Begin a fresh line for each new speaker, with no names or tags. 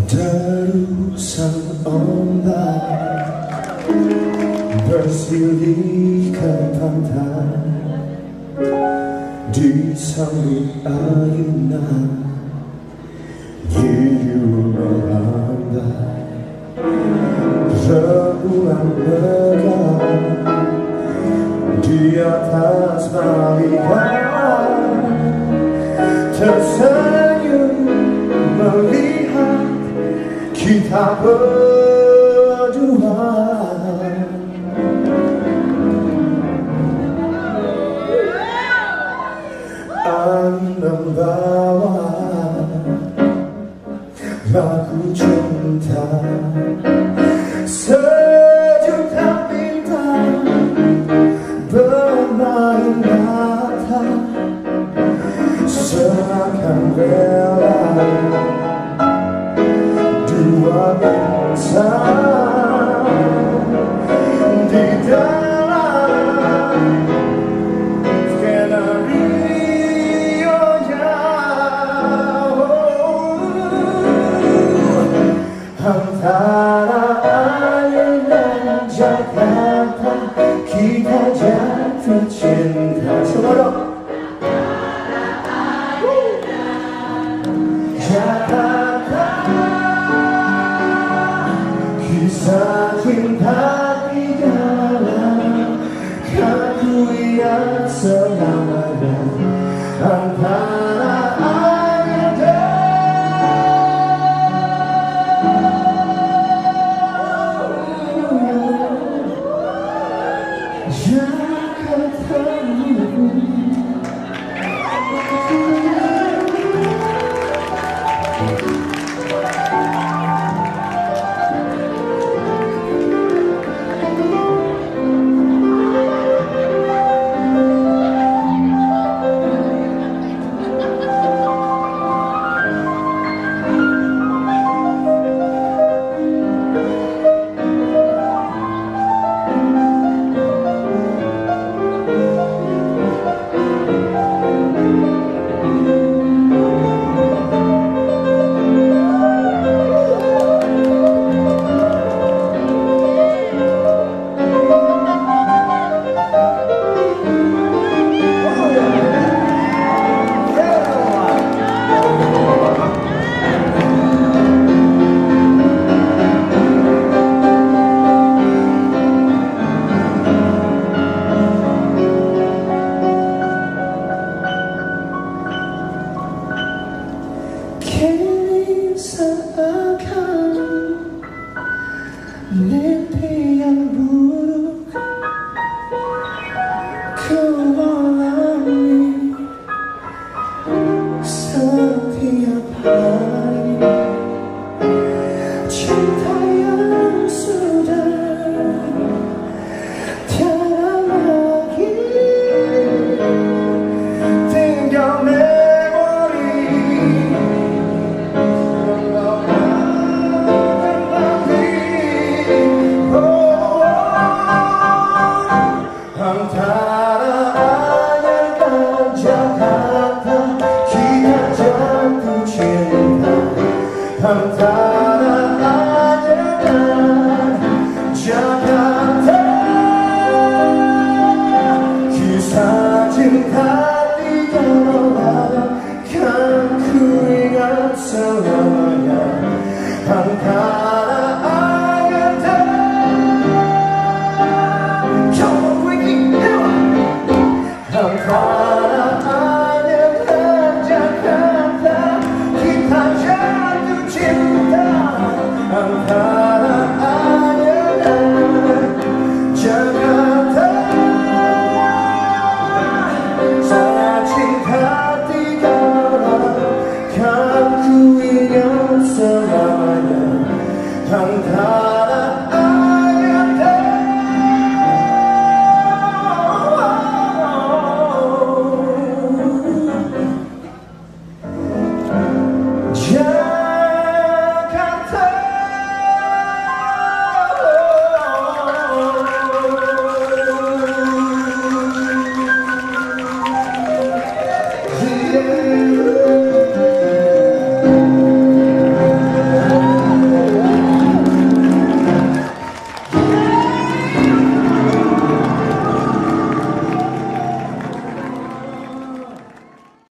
Terusan ombak bersilih ke pantai, disambut ayunan hiu melambai. Rembulan megah di atas balikan, tersenyum melihat kita berdua. Angin membawa lagu cinta, sejuta bintang bermain mata, seakan rela dua insan di dalam skenario antara Ayun dan Jakarta, kita jatuh cinta. Coba dong. Jakarta, kisah cinta di dalam kartu yang selamanya antara Ayun dan Jakarta. Kini seakan mimpi yang buruk kualami setiap hari. Cinta yang sudah tiada lagi, tinggal antara Ayun dan Jakarta, kita jatuh cinta. Antara